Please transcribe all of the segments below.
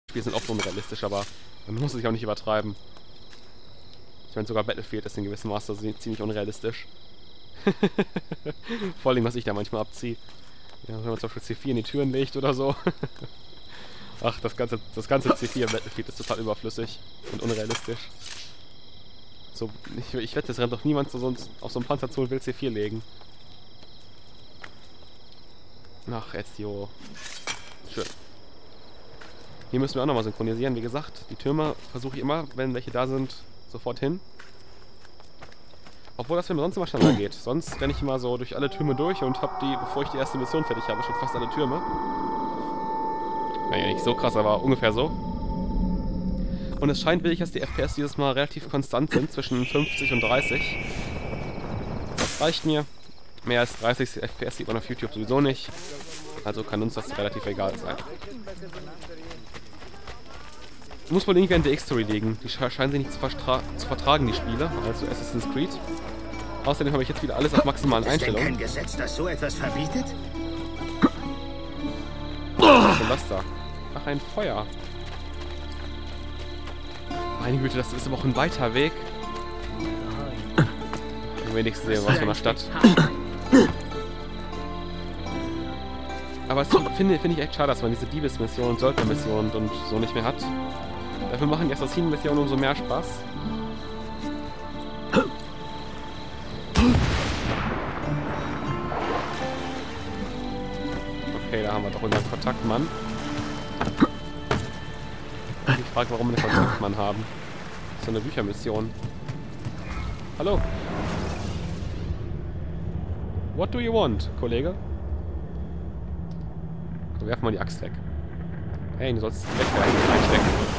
Spiele sind oft unrealistisch, aber man muss sich auch nicht übertreiben. Ich meine, sogar Battlefield ist in gewissem Maße ziemlich unrealistisch. Vor allem, was ich da manchmal abziehe. Ja, wenn man zum Beispiel C4 in die Türen legt oder so. Ach, das ganze C4 im Battlefield ist total überflüssig und unrealistisch. So, ich wette, es rennt doch niemand sonst auf so einen Panzer zu und will C4 legen. Ach, Ezio. Schön. Hier müssen wir auch nochmal synchronisieren. Wie gesagt, die Türme versuche ich immer, wenn welche da sind, sofort hin. Obwohl das für mich sonst immer schneller geht. Sonst renne ich immer so durch alle Türme durch und habe die, bevor ich die erste Mission fertig habe, schon fast alle Türme. Naja, nicht so krass, aber ungefähr so. Und es scheint wirklich, dass die FPS dieses Mal relativ konstant sind, zwischen 50 und 30. Das reicht mir. Mehr als 30 FPS sieht man auf YouTube sowieso nicht. Also kann uns das relativ egal sein. Muss wohl irgendwie an der X-Story liegen. Die scheinen sich nicht zu vertragen, die Spiele, also Assassin's Creed. Außerdem habe ich jetzt wieder alles auf maximalen Einstellungen. Ist denn kein Gesetz, das so etwas verbietet? Was ist denn das da? Ach, ein Feuer. Meine Güte, das ist aber auch ein weiter Weg. Am wenigsten sehen wir was von der Stadt. Aber finde ich echt schade, dass man diese Diebesmission, Söldnermission und so nicht mehr hat. Dafür machen die Assassinen-Missionen umso mehr Spaß. Okay, da haben wir doch unseren Kontaktmann. Ich frage, warum wir einen Kontaktmann haben. Das ist so eine Büchermission. Hallo. What do you want, Kollege? So, werf mal die Axt weg. Hey, du sollst wegwerfen, einstecken.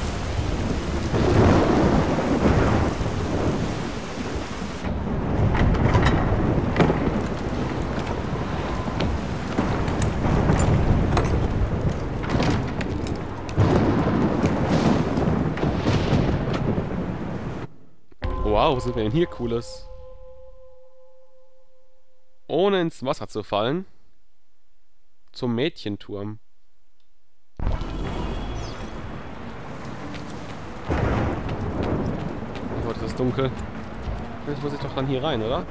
Wow, was sind wir denn hier Cooles? Ohne ins Wasser zu fallen. Zum Mädchenturm. Oh, das ist dunkel. Jetzt muss ich doch dann hier rein, oder?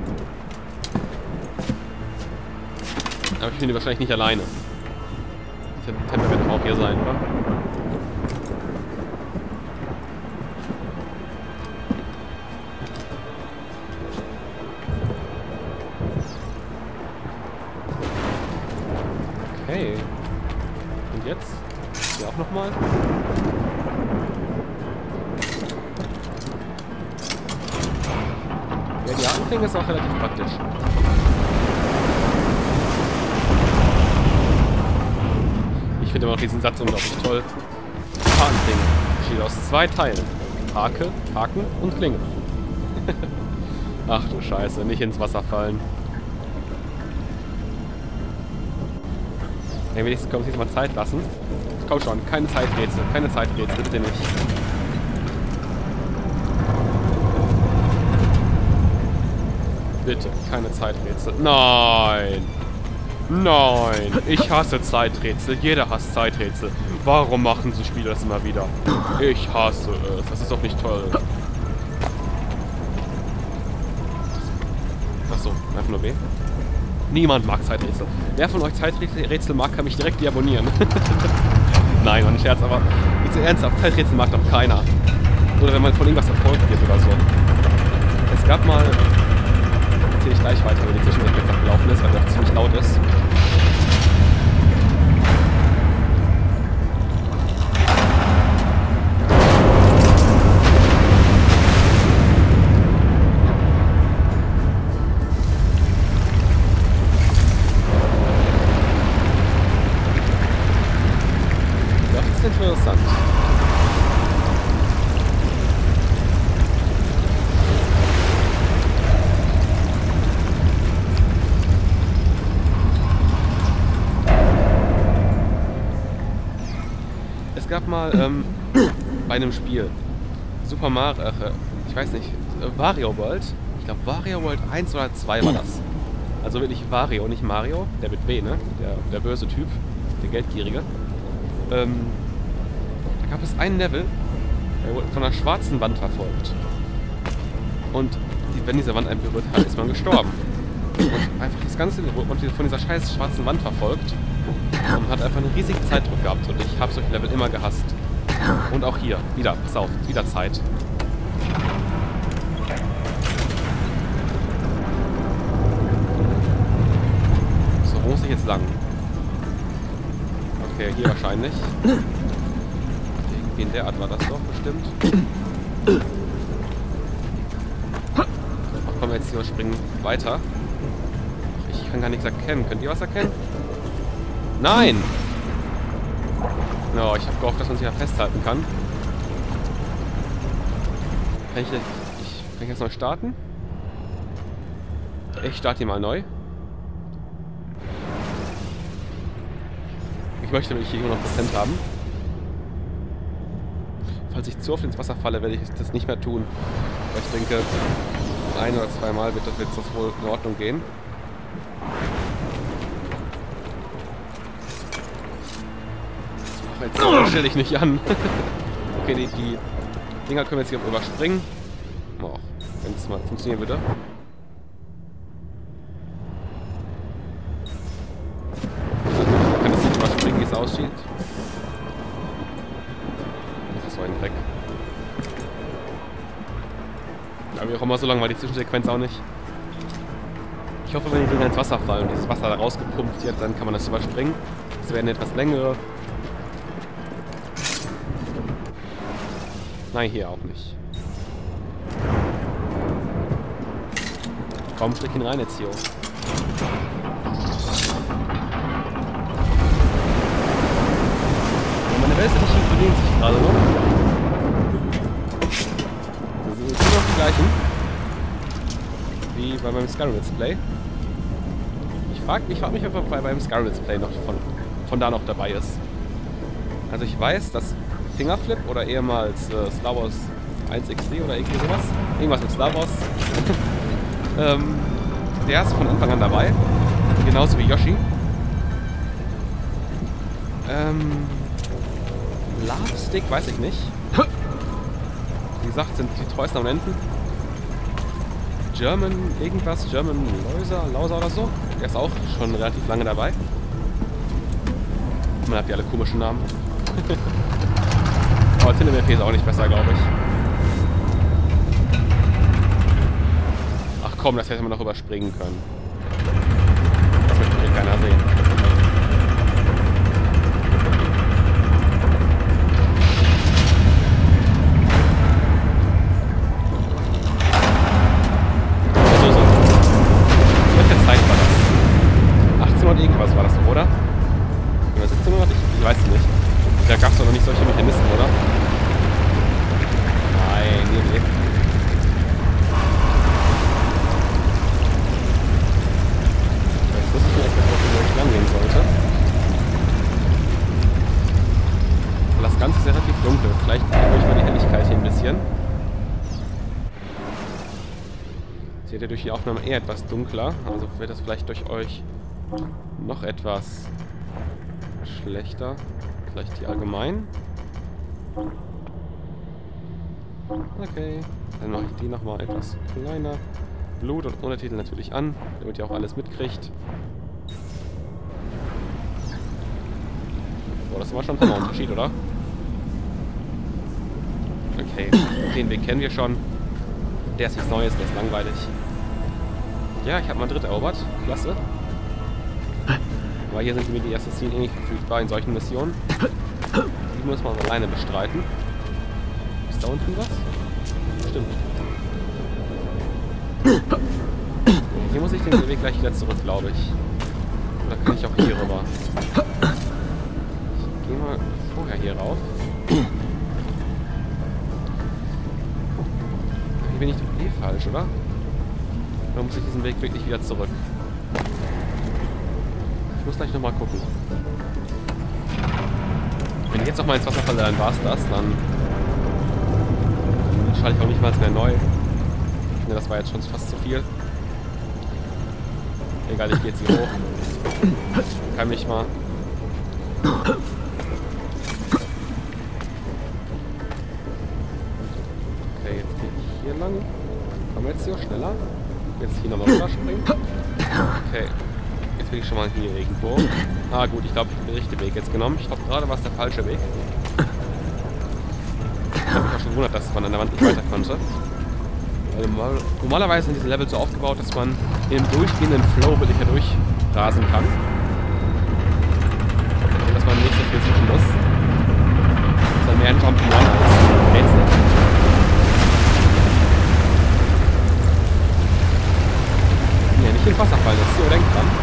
Aber ich bin hier wahrscheinlich nicht alleine. Der Tempel wird doch auch hier sein, oder? Okay. Und jetzt? Hier auch nochmal. Ja, die Hakenklinge ist auch relativ praktisch. Ich finde immer noch diesen Satz unglaublich toll. Hakenklinge besteht aus 2 Teilen. Haken und Klinge. Ach du Scheiße, nicht ins Wasser fallen. Ja, wenigstens können wir uns jetzt mal Zeit lassen. Komm schon, keine Zeiträtsel, bitte nicht. Bitte, keine Zeiträtsel. Nein! Nein! Ich hasse Zeiträtsel. Jeder hasst Zeiträtsel. Warum machen so Spiele das immer wieder? Ich hasse es. Das ist doch nicht toll. Achso, einfach nur B. Niemand mag Zeiträtsel. Wer von euch Zeiträtsel mag, kann mich direkt deabonnieren. Nein, war ein Scherz, aber jetzt ernsthaft, Zeiträtsel mag doch keiner. Oder wenn man von irgendwas verfolgt wird oder so. Es gab mal... Erzähle ich gleich weiter, wenn die Zwischenwelt jetzt abgelaufen ist, weil das ziemlich laut ist. Interessant. Es gab mal bei einem Spiel Super Mario, ich weiß nicht, Wario World. Ich glaube Wario World 1 oder 2 war das. Also wirklich Wario, nicht Mario, der mit B, ne? Der böse Typ, der Geldgierige. gab es ein Level, der wurde von einer schwarzen Wand verfolgt. Und wenn diese Wand einen berührt hat, ist man gestorben. Und einfach das ganze Level wurde von dieser scheiß schwarzen Wand verfolgt. Und hat einfach einen riesigen Zeitdruck gehabt. Und ich habe solche Level immer gehasst. Und auch hier. Wieder, pass auf, wieder Zeit. So, wo muss ich jetzt lang? Okay, hier wahrscheinlich. Irgendwie in der Art war das doch bestimmt. Ach komm, jetzt überspringen weiter. Ich kann gar nichts erkennen. Könnt ihr was erkennen? Nein! No, ich habe gehofft, dass man sich da festhalten kann. Kann ich jetzt neu starten? Ich starte hier mal neu. Ich möchte nämlich hier 100% haben. Falls ich zu oft ins Wasser falle, werde ich das nicht mehr tun. Aber ich denke, ein- oder zweimal wird das wohl in Ordnung gehen. Jetzt stelle ich nicht an. Okay, die Dinger können wir jetzt hier überspringen. Oh, wenn es mal funktionieren würde. Ich kann das nicht überspringen, wie es aussieht. Das war ein Dreck. Aber wie auch immer, so lange war die Zwischensequenz auch nicht. Ich hoffe, wenn die Dinger ins Wasser fallen und dieses Wasser da rausgepumpt wird, dann kann man das überspringen. Das werden etwas längere. Nein, hier auch nicht. Komm, steck ihn rein jetzt hier. Meine Wälzer nicht inkludieren sich gerade noch. Das sind immer noch die gleichen. Wie bei meinem Skyrim Let's Play. Ich frag mich, ob beim Skyrim Let's Play noch von da noch dabei ist. Also ich weiß, dass Fingerflip oder ehemals Star Wars 1XD oder irgendwie sowas. Irgendwas mit Star Wars. Der ist von Anfang an dabei. Genauso wie Yoshi. Love Stick weiß ich nicht. Wie gesagt, sind die treuesten Abonnenten. German irgendwas, German Lauser oder so. Der ist auch schon relativ lange dabei. Man hat ja alle komischen Namen. Aber TinnMP ist auch nicht besser, glaube ich. Ach komm, das hätte man noch überspringen können. Das wird wirklich keiner sehen. So. Welche Zeit war das? 1800 irgendwas war das doch, oder? Oder 1700? Ich weiß es nicht. Da gab es doch noch nicht solche Mechanismen, oder? Nein, nee. Jetzt wusste ich nicht, wo ich lang gehen sollte. Und das Ganze ist ja relativ dunkel. Vielleicht erhöhe ich mal die Helligkeit hier ein bisschen. Seht ihr durch die Aufnahme eher etwas dunkler. Also wird das vielleicht durch euch noch etwas schlechter. Vielleicht die allgemein. Okay. Dann mache ich die nochmal etwas kleiner. Blut und Untertitel natürlich an, damit ihr auch alles mitkriegt. Boah, das war schon ein Unterschied, oder? Okay, den Weg kennen wir schon. Der ist nichts Neues, der ist langweilig. Ja, ich habe Madrid erobert. Klasse. Aber hier sind mir die Assassinen eh nicht verfügbar in solchen Missionen. Die muss man alleine bestreiten. Ist da unten was? Stimmt. Hier muss ich den Weg gleich wieder zurück, glaube ich. Oder kann ich auch hier rüber? Ich gehe mal vorher hier rauf. Hier bin ich doch eh falsch, oder? Oder muss ich diesen Weg wirklich wieder zurück? Ich muss gleich nochmal gucken. Wenn ich jetzt nochmal ins Wasser falle, dann war es das. Dann schalte ich auch nicht mal mehr neu. Ich finde, das war jetzt schon fast zu viel. Egal, ich gehe jetzt hier hoch. Kann mich mal. hier lang. Kommen wir jetzt hier schneller? Jetzt hier nochmal rüberspringen. Okay. Jetzt bin ich schon mal hier irgendwo. Ah gut, ich glaube, ich habe den richtigen Weg jetzt genommen. Ich glaube, gerade war es der falsche Weg. Ich habe mich auch schon gewundert, dass man an der Wand nicht weiter konnte. Weil normalerweise sind diese Level so aufgebaut, dass man im durchgehenden Flow wirklich hier durchrasen kann. Dass man nicht so viel suchen muss. Das ist dann mehr ein Jump'n'Run als Rätsel. Ja, nicht ins Wasser fallen, jetzt hier, denkt dran.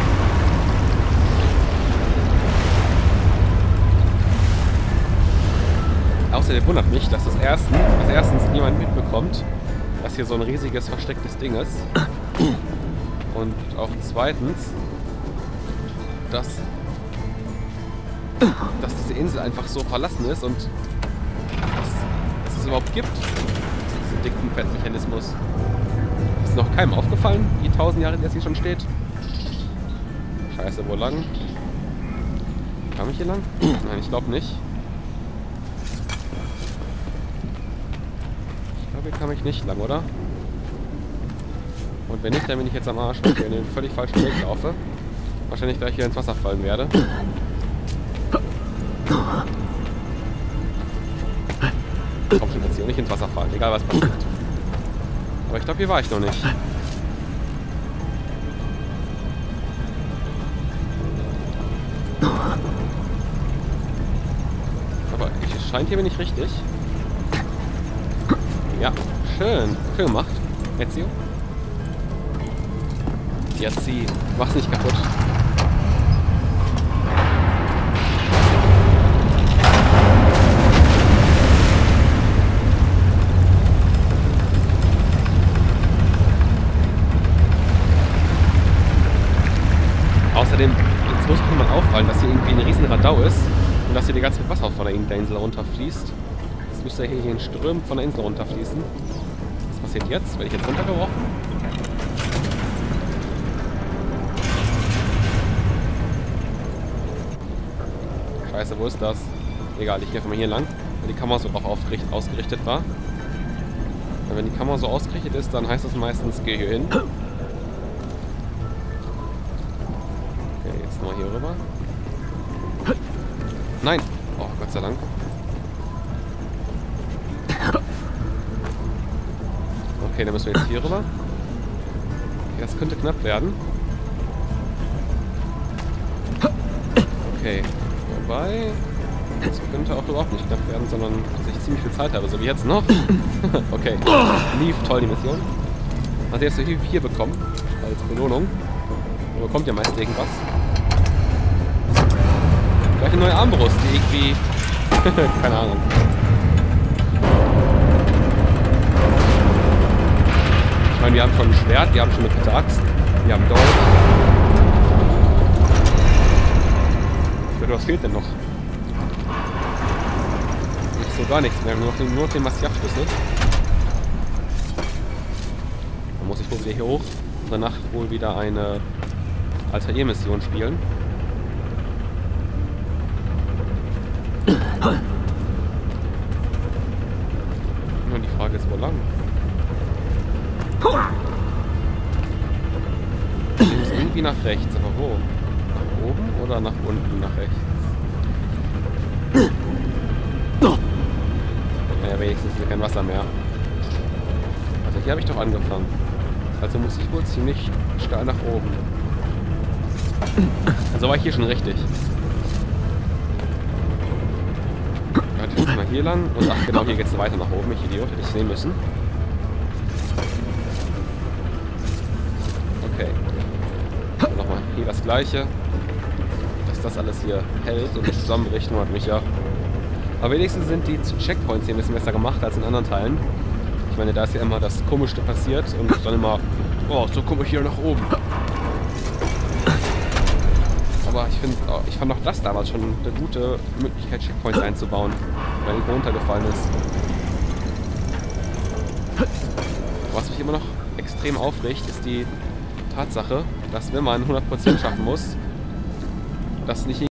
Außerdem wundert mich, dass erstens niemand mitbekommt, dass hier so ein riesiges verstecktes Ding ist. Und auch zweitens, dass diese Insel einfach so verlassen ist und dass es überhaupt gibt. Diesen dicken Fettmechanismus. Ist noch keinem aufgefallen, die 1000 Jahre, die das hier schon steht? Scheiße, wo lang? Kam ich hier lang? Nein, ich glaube nicht. Hier kam ich nicht lang, oder? Und wenn nicht, dann bin ich jetzt am Arsch, weil ich in den völlig falschen Weg laufe. Wahrscheinlich gleich hier ins Wasser fallen werde. Komm schon, jetzt hier nicht ins Wasser fallen, egal was passiert. Aber ich glaube, hier war ich noch nicht. Aber es scheint hier bin ich richtig. Ja, schön. Schön gemacht. Ezio. Jetzt sie. Mach's nicht kaputt. Außerdem, jetzt muss mir mal auffallen, dass hier irgendwie ein riesen Radau ist und dass hier die ganze Wasser von der Insel runterfließt. Jetzt müsste hier in Strömen von der Insel runterfließen. Was passiert jetzt? Werde ich jetzt runtergeworfen? Scheiße, wo ist das? Egal, ich gehe einfach mal hier lang, weil die Kamera so drauf ausgerichtet war. Und wenn die Kamera so ausgerichtet ist, dann heißt das meistens, geh hier hin. Okay, jetzt mal hier rüber. Nein! Oh, Gott sei Dank. Okay, dann müssen wir jetzt hier rüber. Okay, das könnte knapp werden. Okay, wobei... Das könnte auch überhaupt nicht knapp werden, sondern dass ich ziemlich viel Zeit habe, so wie jetzt noch. Okay, lief toll die Mission. Also jetzt hier bekommen, als Belohnung. Man bekommt ja meist irgendwas. Gleich eine neue Armbrust, die irgendwie... keine Ahnung. Ich meine, wir haben schon ein Schwert, wir haben schon eine fette Axt, wir haben Dolch. Was fehlt denn noch? Nicht so gar nichts mehr, nur noch den Massiv-Schlüssel. Dann muss ich wohl wieder hier hoch und danach wohl wieder eine Altair-Mission spielen. Nur die Frage ist, wo lang? Ich muss irgendwie nach rechts, aber wo? Nach oben oder nach unten nach rechts? Naja, wenigstens ist kein Wasser mehr. Also hier habe ich doch angefangen. Also muss ich wohl ziemlich steil nach oben. Also war ich hier schon richtig. Jetzt mal hier lang und ach genau, hier geht es weiter nach oben. Ich Idiot, hätte ich sehen müssen. Okay. Nochmal hier das gleiche. Dass das alles hier hält und nicht zusammenbricht, wundert mich ja. Aber wenigstens sind die Checkpoints hier ein bisschen besser gemacht als in anderen Teilen. Ich meine, da ist ja immer das Komischste passiert und dann immer, oh, so komme ich hier nach oben. Aber ich fand auch das damals schon eine gute Möglichkeit, Checkpoints einzubauen, weil irgendwo runtergefallen ist. Was mich immer noch extrem aufregt, ist die Tatsache, dass wenn man 100% schaffen muss, das nicht